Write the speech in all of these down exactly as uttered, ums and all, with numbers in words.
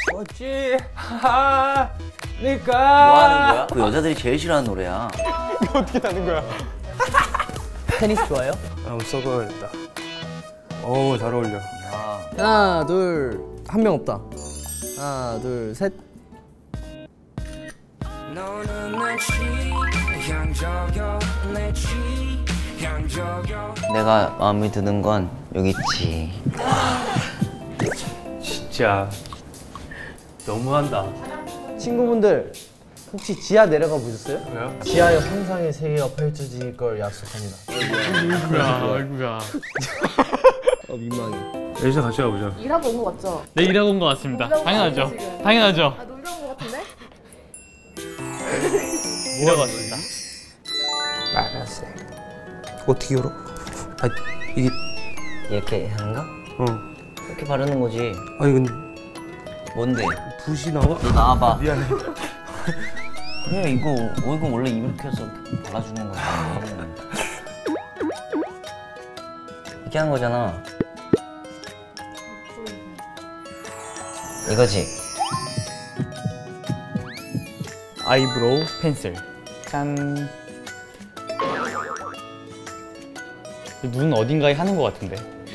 어찌 하니까. 뭐 하는 거야? 그 여자들이 제일 싫어하는 노래야. 이거 어떻게 하는 거야? 테니스 좋아요? 아, 써봐야겠다. 어우, 잘 어울려. 야. 하나, 둘, 한 명 없다. 하나, 둘, 셋. 내가 마음에 드는 건 여기 있지. 진짜 너무한다. 친구분들 혹시 지하 내려가 보셨어요? 왜요? 지하에 환상의 세계가 펼쳐질 걸 약속합니다. 아이고야, 아이고야. 어, 민망해. 엘사 같이 가보자. 일하고 온 거 맞죠? 네, 일하고 온 것 같습니다. 당연하죠. 당연하죠. 아, 놀러 온 거 같은데? 일하고 왔습니다. 빨간색. 어떻게 열어? 아, 이게 이렇게 하는 거? 어. 이렇게 바르는 거지. 아, 이건 뭔데? 붓이 나와? 너 나와봐. 미안해. 그래, 이거 어, 이거 원래 입을 켜서 발라주는 거지. 이렇게 하는 거잖아. 이거지? 아이브로우 펜슬. 짠. 눈 어딘가에 하는 것 같은데.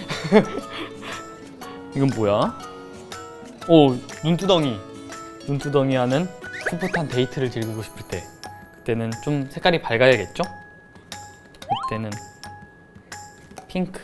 이건 뭐야? 오, 눈두덩이. 눈두덩이 하는 풋풋한 데이트를 즐기고 싶을 때, 그때는 좀 색깔이 밝아야겠죠? 그때는 핑크.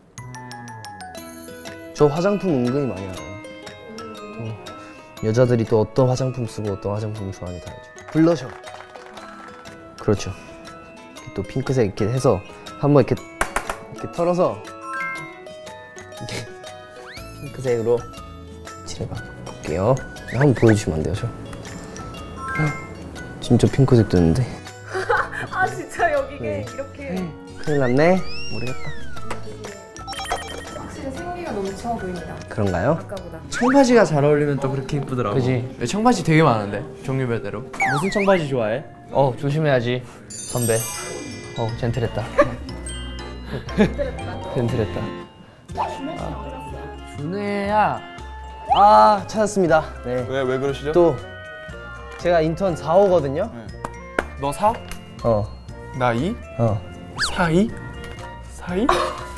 저 화장품 은근히 많이 알아요. 어. 여자들이 또 어떤 화장품 쓰고 어떤 화장품 좋아하는지 다 알죠. 블러셔. 그렇죠. 또 핑크색 이렇게 해서 한번 이렇게 이렇게 털어서 이렇게 핑크색으로 칠해봐 볼게요. 한번 보여주시면 안 돼요, 저? 진짜 핑크색 뜨는데. 아 진짜 여기게 네. 이렇게. 큰일 났네. 모르겠다. 확실히 생기가 넘쳐 보인다. 그런가요? 아까보다. 청바지가 잘 어울리면 또 그렇게 이쁘더라고. 그지? 네, 청바지 되게 많은데 종류별대로. 무슨 청바지 좋아해? 어, 조심해야지 선배. 어, 젠틀했다. 젠틀했다. 아, 준혜야. 아, 찾았습니다. 네. 왜, 왜 그러시죠? 또 제가 인턴 사 호거든요. 네. 너 사? 어. 나 이? 어. 사, 이? 사, 이?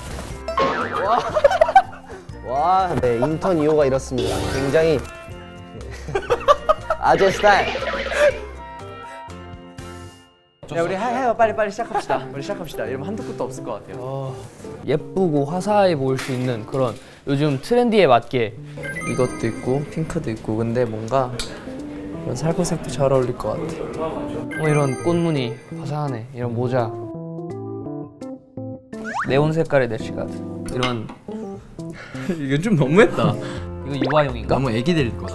와, 네, 인턴 이 호가 이렇습니다. 굉장히 아재 스타일. 야, 우리 해, 해요. 빨리 빨리 시작합시다. 우리 시작합시다. 이러면 한두 끝도 없을 것 같아요. 어, 예쁘고 화사해 보일 수 있는 그런 요즘 트렌디에 맞게 이것도 있고 핑크도 있고, 근데 뭔가 이런 살구색도 잘 어울릴 것 같아. 뭐 이런 꽃무늬 화사하네. 이런 모자 네온 색깔의 내시가드 이런. 이건 좀 너무했다. 이거 유아용인가? 너무 애기들 거다.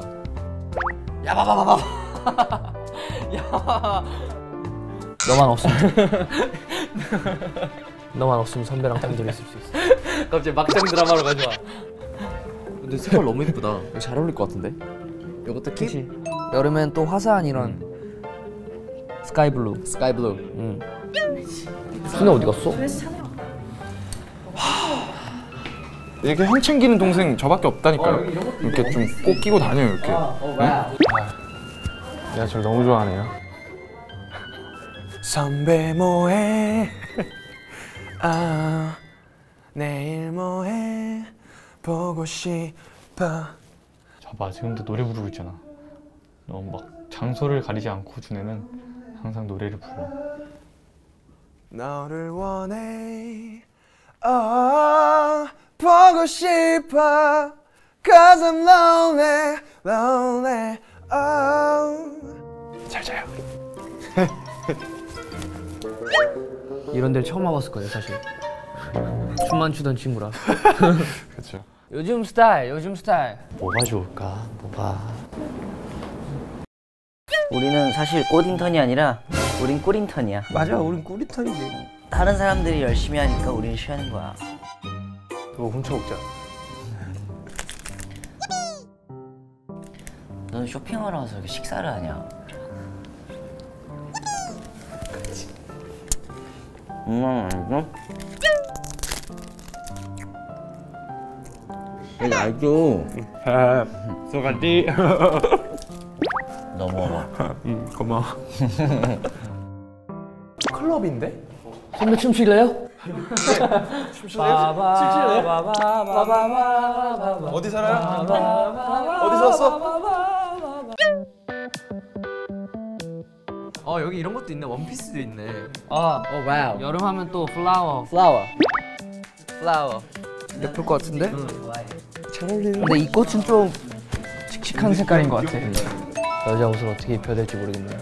야바바바바. 야. 너만 없으면 너만 없으면 선배랑 단둘이 있을 수 있어. 갑자기 막장 드라마로 가져와. 근데 색깔 너무 예쁘다. 이거 잘 어울릴 것 같은데? 이것도 그치. 여름엔 또 화사한 이런 음. 스카이 블루. 스카이 블루. 응. 순애 어디 갔어? 이렇게 형 챙기는 동생 저밖에 없다니까요. 이렇게 좀 꼭 끼고 다녀요, 이렇게. 응? 아, 내가 저를 너무 좋아하네요. 선배 뭐해? 아, 내일 뭐해? 보고 싶어. 저봐, 지금도 노래 부르고 있잖아. 너무 막 장소를 가리지 않고 준혜는 항상 노래를 불러. 너를 원해. 어, 보고 싶어. Cause I'm lonely, lonely. Oh. 잘 자요. 이런 데를 처음 와봤었거든요, 사실. 춤만 추던 친구라. 그렇죠. 요즘 스타일, 요즘 스타일. 뭐가 좋을까? 뭐가? 우리는 사실 꽃인턴이 아니라 우린 꿀인턴이야. 맞아, 우린 꿀인턴이지. 다른 사람들이 열심히 하니까 우린 쉬는 거야. 그거 훔쳐먹자. 너는 쇼핑하러 와서 이렇게 식사를 하냐? 음, 음. 이거 알죠? 소갈디. 너 먹어. 응, 고마워. 클럽인데? 선배 춤출래요? 어디 살아요? 어디서 왔어? 어 여기 이런 것도 있네. 원피스도 있네. 아, 어 와우. 여름 하면 또 플라워. 플라워. 플라워. 예쁠 것 같은데? 잘 어울리네. 근데 이 꽃은 좀 칙칙한 색깔인 것 같아. 여자 옷을 어떻게 입혀야 될지 모르겠네.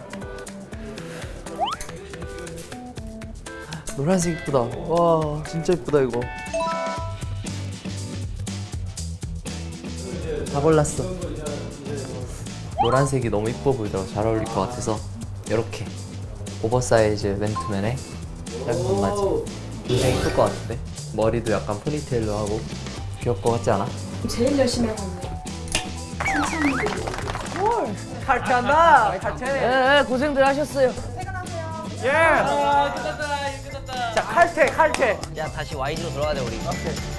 노란색 이쁘다. 와 진짜 이쁘다 이거. 다 골랐어. 노란색이 너무 이뻐 보이더라고. 잘 어울릴 것 같아서 이렇게 오버사이즈 맨투맨에 얇은 반바지. 굉장히 이쁠 것 같은데? 머리도 약간 포니테일로 하고 귀여울 것 같지 않아? 제일 열심히 하고 있네요. 칼퇴한다! 칼퇴! 예, 예, 고생들 하셨어요. 퇴근하세요. 자 칼퇴 칼퇴! 야 다시 와이드로 돌아가자 우리.